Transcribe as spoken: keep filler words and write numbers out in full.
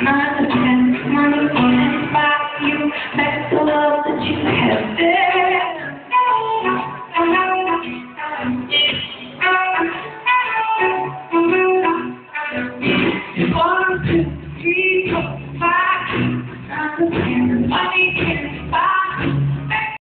Money can, money can buy you back the love that you have there.